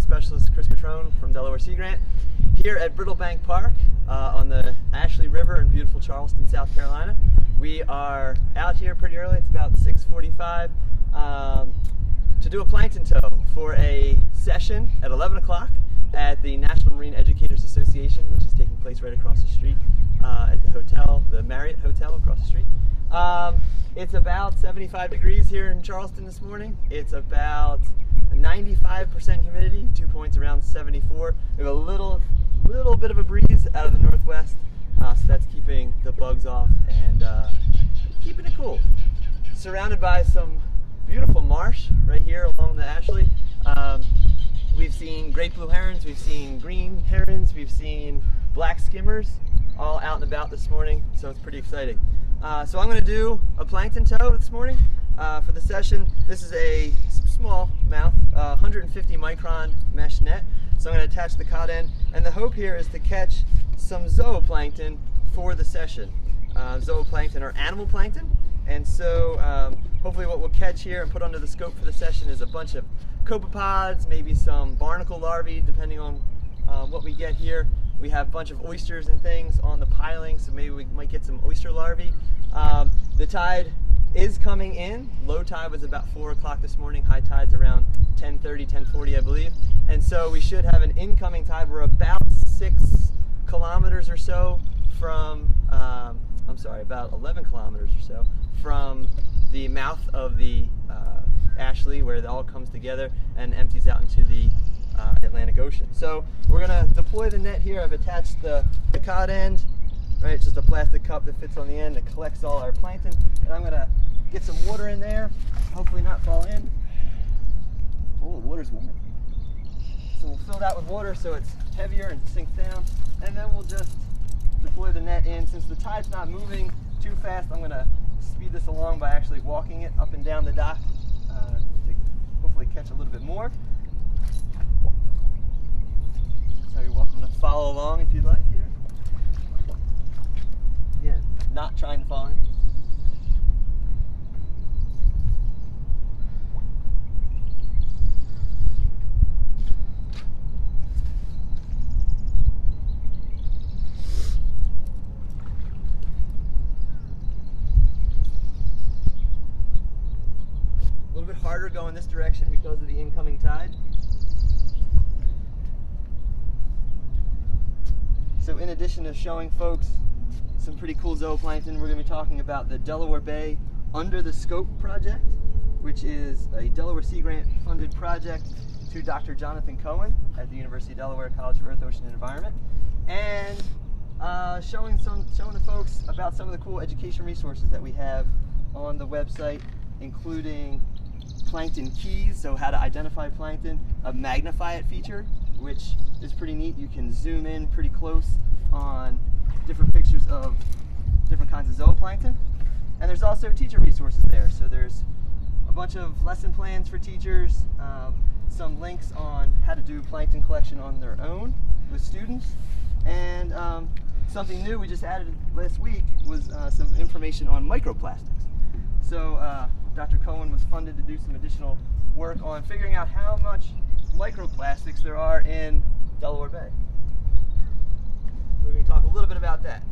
Specialist Chris Petrone from Delaware Sea Grant here at Brittlebank Park on the Ashley River in beautiful Charleston, South Carolina. We are out here pretty early. It's about 6:45 to do a plankton tow for a session at 11 o'clock at the National Marine Educators Association, which is taking place right across the street at the hotel, the Marriott Hotel across the street. It's about 75 degrees here in Charleston this morning. It's about 95% humidity, dew points around 74. We have a little bit of a breeze out of the northwest, so that's keeping the bugs off and keeping it cool. Surrounded by some beautiful marsh right here along the Ashley. We've seen great blue herons, we've seen green herons, we've seen black skimmers all out and about this morning, so it's pretty exciting. So I'm going to do a plankton tow this morning for the session. This is a small mouth, 150 micron mesh net. So I'm going to attach the cod end, and the hope here is to catch some zooplankton for the session. Zooplankton are animal plankton, and so hopefully what we'll catch here and put under the scope for the session is a bunch of copepods, maybe some barnacle larvae, depending on what we get here. We have a bunch of oysters and things on the piling, so maybe we might get some oyster larvae. The tide is coming in. Low tide was about 4 o'clock this morning. High tide's around 10:30, 10:40, I believe. And so we should have an incoming tide. We're about 6 kilometers or so from, about 11 kilometers or so from the mouth of the Ashley, where it all comes together and empties out into the Atlantic Ocean. So we're going to deploy the net here. I've attached the cod end, right? It's just a plastic cup that fits on the end that collects all our plankton. And I'm going to get some water in there, hopefully not fall in. Oh, the water's warm. So we'll fill that with water so it's heavier and sinks down. And then we'll just deploy the net in. Since the tide's not moving too fast, I'm going to speed this along by actually walking it up and down the dock to hopefully catch a little bit more. So you're welcome to follow along if you'd like here. Again, not trying to fall in. A little bit harder going this direction because of the incoming tide. So in addition to showing folks some pretty cool zooplankton, we're going to be talking about the Delaware Bay Under the Scope project, which is a Delaware Sea Grant funded project to Dr. Jonathan Cohen at the University of Delaware College of Earth, Ocean, and Environment, and showing the folks about some of the cool education resources that we have on the website, including plankton keys, so how to identify plankton, a magnify it feature, which is pretty neat. You can zoom in pretty close on different pictures of different kinds of zooplankton. And there's also teacher resources there. So there's a bunch of lesson plans for teachers, some links on how to do plankton collection on their own with students, and something new we just added last week was some information on microplastics. So Dr. Cohen was funded to do some additional work on figuring out how much microplastics there are in Delaware Bay. We're going to talk a little bit about that.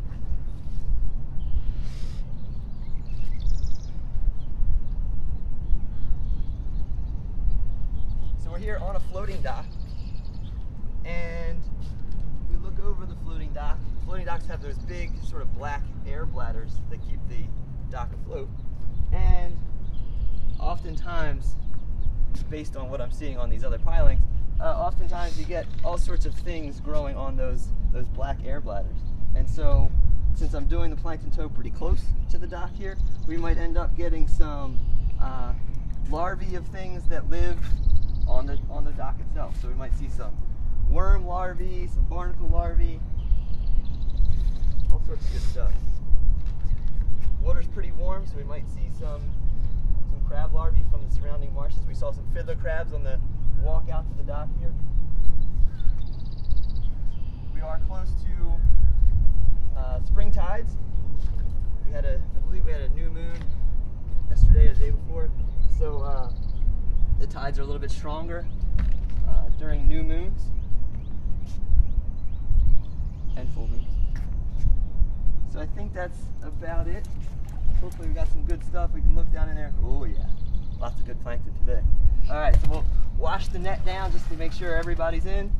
So we're here on a floating dock, and we look over the floating dock. Floating docks have those big sort of black air bladders that keep the dock afloat, and oftentimes, based on what I'm seeing on these other pilings, oftentimes you get all sorts of things growing on those black air bladders. And so, since I'm doing the plankton tow pretty close to the dock here, we might end up getting some larvae of things that live on the dock itself. So we might see some worm larvae, some barnacle larvae, all sorts of good stuff. Water's pretty warm, so we might see some crab larvae from the surrounding marshes. We saw some fiddler crabs on the walk out to the dock here. We are close to spring tides. I believe we had a new moon yesterday or the day before, so the tides are a little bit stronger during new moons and full moons. So I think that's about it. Hopefully we got some good stuff. We can look down in there. Oh yeah, lots of good plankton today. All right, so we'll wash the net down just to make sure everybody's in.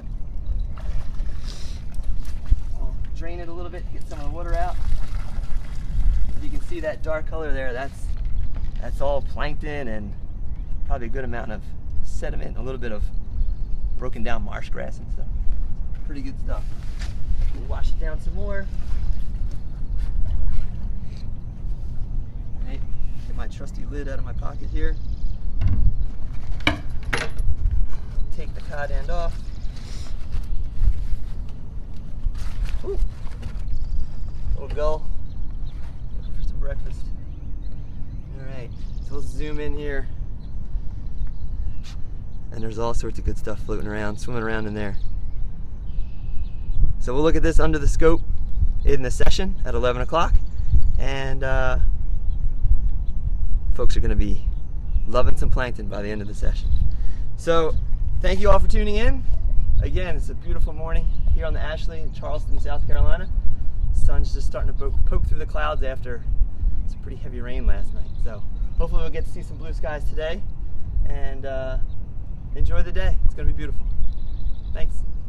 We'll drain it a little bit, get some of the water out. You can see that dark color there. That's all plankton and probably a good amount of sediment, a little bit of broken down marsh grass and stuff. Pretty good stuff. We'll wash it down some more. Right, get my trusty lid out of my pocket here. Take the cod end off. Ooh. Little gull. Looking for some breakfast. Alright, so let's zoom in here. And there's all sorts of good stuff floating around, swimming around in there. So we'll look at this under the scope in the session at 11 o'clock. And folks are going to be loving some plankton by the end of the session. So thank you all for tuning in. Again, it's a beautiful morning here on the Ashley in Charleston, South Carolina. The sun's just starting to poke through the clouds after some pretty heavy rain last night. So hopefully we'll get to see some blue skies today and enjoy the day. It's going to be beautiful. Thanks.